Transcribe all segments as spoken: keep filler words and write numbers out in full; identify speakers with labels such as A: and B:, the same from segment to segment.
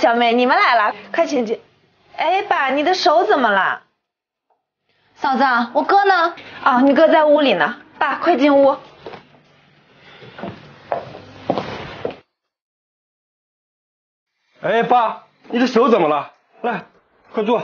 A: 小妹，你们来了，快请进。哎，爸，你的手怎么了？
B: 嫂子，我哥呢？
A: 哦，你哥在屋里呢。爸，快进屋。
C: 哎，爸，你的手怎么了？来，快坐。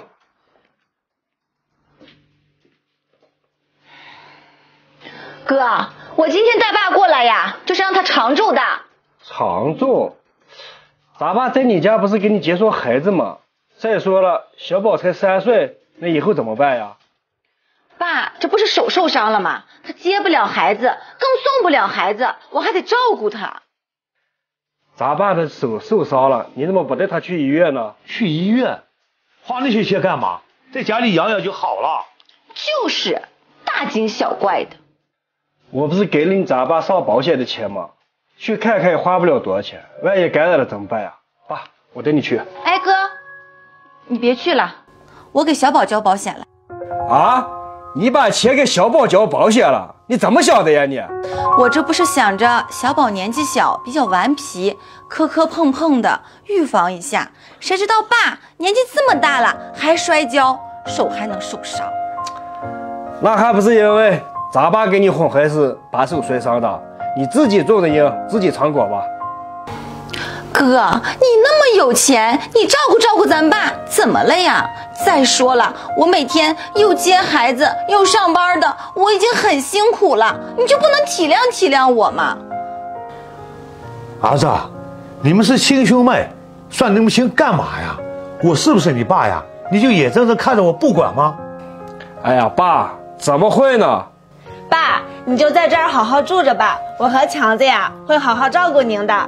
B: 哥，我今天带爸过来呀，就是让他常住的。
C: 常住？咱爸在你家不是给你接送孩子吗？再说了，小宝才三岁，那以后怎么办呀？
B: 爸，这不是手受伤了吗？他接不了孩子，更送不了孩子，我还得照顾他。
C: 咱爸的手受伤了，你怎么不带他去医院呢？
D: 去医院？花那些钱干嘛？在家里养养就好了。
B: 就是，大惊小怪的。
C: 我不是给了你咱爸上保险的钱吗？去看看也花不了多少钱，万一感染了怎么办呀？爸，我带你去。
B: 哎哥，你别去了，我给小宝交保险了。
C: 啊？你把钱给小宝交保险了？你怎么想的呀你？
B: 我这不是想着小宝年纪小，比较顽皮，磕磕碰碰的，预防一下。谁知道爸年纪这么大了还摔跤，手还能受伤。
C: 那还不是因为咱爸给你哄孩子把手摔伤的，你自己种的因，自己尝果吧。
B: 哥，你那么有钱，你照顾照顾咱爸，怎么了呀？再说了，我每天又接孩子又上班的，我已经很辛苦了，你就不能体谅体谅我吗？
D: 儿子，你们是亲兄妹，算那么亲干嘛呀？我是不是你爸呀？你就眼睁睁看着我不管吗？
C: 哎呀，爸，怎么会呢？
A: 爸，你就在这儿好好住着吧，我和强子呀会好好照顾您的。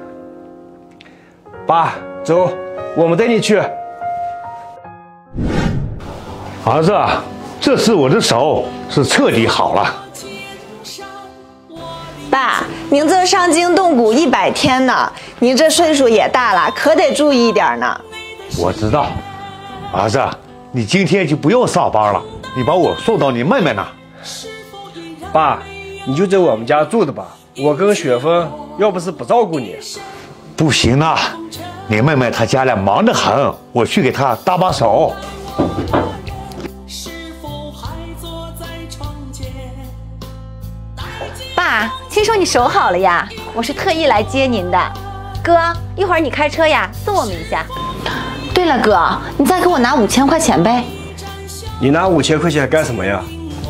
C: 爸，走，我们带你去。
D: 儿子，这次我的手是彻底好了。
A: 爸，您这伤筋动骨一百天呢，您这岁数也大了，可得注意一点呢。
D: 我知道，儿子，你今天就不用上班了，你把我送到你妹妹那。
C: 爸，你就在我们家住的吧，我跟雪峰要不是不照顾你。
D: 不行啊，你妹妹她家里忙得很，我去给她搭把手。
B: 爸，听说你手好了呀，我是特意来接您的。哥，一会儿你开车呀，送我们一下。对了哥，你再给我拿五千块钱呗。
C: 你拿五千块钱干什么呀？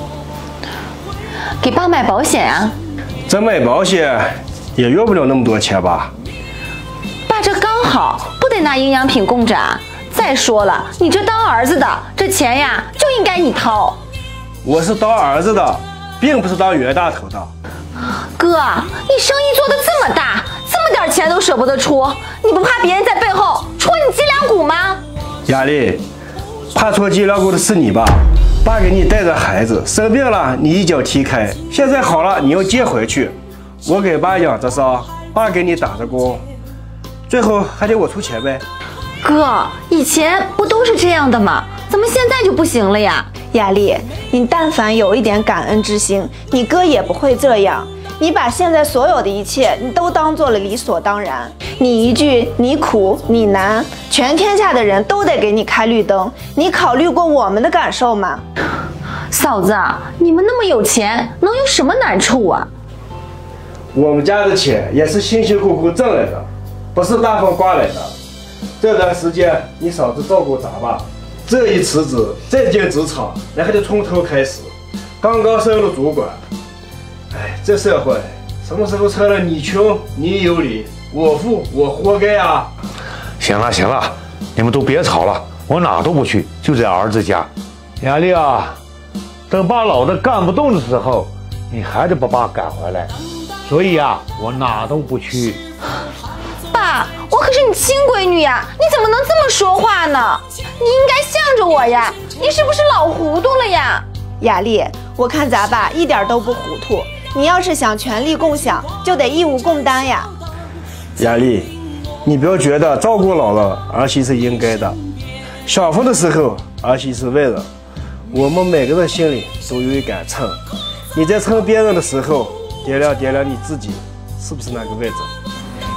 B: 给爸买保险啊。
C: 这买保险也用不了那么多钱吧？
B: 爸，这刚好，不得拿营养品供着啊。再说了，你这当儿子的，这钱呀就应该你掏。
C: 我是当儿子的，并不是当冤大头的。
B: 哥，你生意做得这么大，这么点钱都舍不得出，你不怕别人在背后戳你脊梁骨吗？
C: 雅丽，怕戳脊梁骨的是你吧？爸给你带着孩子，生病了你一脚踢开，现在好了你又接回去，我给爸养着伤，爸给你打着工，最后还得我出钱呗。
B: 哥，以前不都是这样的吗？怎么现在就不行了呀？
A: 雅丽，你但凡有一点感恩之心，你哥也不会这样。你把现在所有的一切，你都当做了理所当然。你一句你苦你难，全天下的人都得给你开绿灯。你考虑过我们的感受吗？
B: 嫂子，你们那么有钱，能有什么难处啊？
C: 我们家的钱也是辛辛苦苦挣来的，不是大风刮来的。这段时间你嫂子照顾咱爸，这一辞职再进职场，那还得从头开始。刚刚升了主管，哎，这社会什么时候成了你穷你有理，我富我活该啊！
D: 行了行了，你们都别吵了，我哪都不去，就在儿子家。雅丽啊，等爸老的干不动的时候，你还得把爸赶回来。所以啊，我哪都不去。
B: 爸，我可是你亲闺女呀，你怎么能这么说话呢？你应该向着我呀，你是不是老糊涂了呀？
A: 雅丽，我看咱爸一点都不糊涂，你要是想权力共享，就得义务共担呀。
C: 雅丽，你不要觉得照顾姥姥儿媳是应该的，享福的时候儿媳是为了我们每个人心里都有一杆秤，你在称别人的时候，掂量掂量你自己是不是那个位置。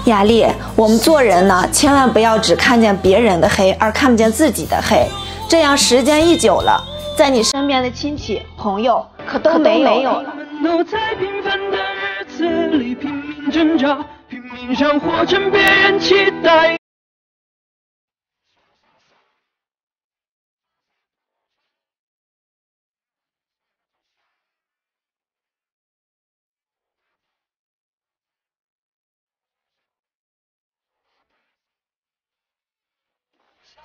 A: 雅丽，我们做人呢，千万不要只看见别人的黑，而看不见自己的黑。这样时间一久了，在你身边的亲戚朋友可都没有了。
E: 都在平凡的日子里拼命挣扎，拼命想活成别人期待